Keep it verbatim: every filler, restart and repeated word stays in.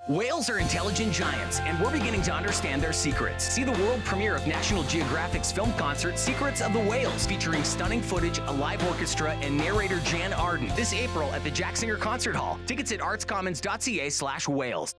Whales are intelligent giants, and we're beginning to understand their secrets. See the world premiere of National Geographic's film concert, Secrets of the Whales, featuring stunning footage, a live orchestra, and narrator Jann Arden, this April at the Jack Singer Concert Hall. Tickets at artscommons dot c a slash whales.